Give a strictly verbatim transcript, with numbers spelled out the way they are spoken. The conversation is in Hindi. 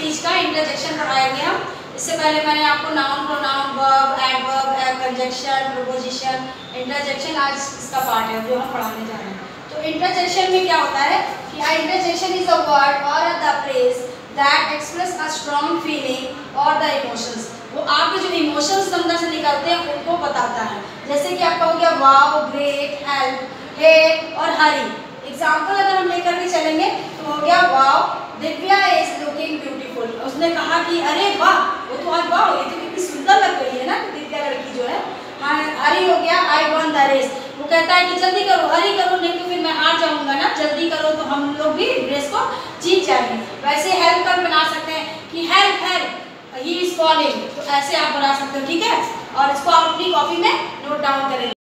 चीज़ का इंटरजेक्शन पढ़ाएंगे हम। इससे पहले मैंने आपको noun, pronoun, verb, adverb, conjunction, preposition, interjection आज इसका पार्ट है जो हम पढ़ाने जा रहे हैं। तो इंटरजेक्शन में क्या होता है कि इंटरजेक्शन इज अ वर्ड और the phrase that express a strong feeling और द इमोशंस। वो आपके जो इमोशंस अंदर से निकलते हैं उनको बताता है। जैसे कि आपका हो गया वाओ, ग्रेट, हेल्प, हे और हरी। एग्जाम्पल अगर हम लेकर के चलेंगे तो हो गया wow, Divya is looking beautiful. उसने कहा कि अरे वाह, वो तो आज वाह ये तो कितनी सुंदर लग रही है ना दिव्या लड़की जो है। हाँ, हरी हो गया आई वन द रेस। वो कहता है कि जल्दी करो, हरी करो, नहीं तो फिर मैं हार जाऊंगा ना, जल्दी करो तो हम लोग भी रेस को जीत जाएंगे। वैसे हेल्प कर बना सकते हैं कि help help he is falling, तो ऐसे आप बना सकते हो, ठीक है। और इसको आप अपनी कॉपी में नोट डाउन करेंगे।